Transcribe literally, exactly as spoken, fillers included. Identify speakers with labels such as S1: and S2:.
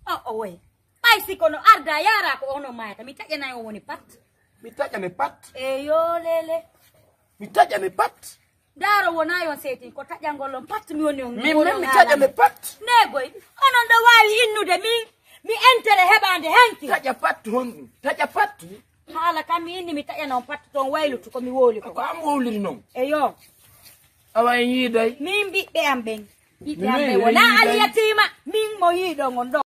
S1: Oh oh way. Pai sikono arda yara ko ono mayata mi tajana woni pat.
S2: Mi tajane pat.
S1: E yo lele.
S2: Mi tajane pat.
S1: Daro wona yon seti ko tajangolon pat mi woni on.
S2: Mi mi tajane pat.
S1: Negoy. Onon do wawi innude mi mi entere hebande hanki.
S2: Taja pat hon. Taja pat.
S1: Hala kam mi inni mi tajana on pat ton waylutu ko mi woli ko.
S2: Ko am woliri non.
S1: E yo.
S2: Awa yiday.
S1: Min biɓɓe am ɓen. Biɓɓe am ɓen wona aliyatima min mo yiɗo ngon ɗo.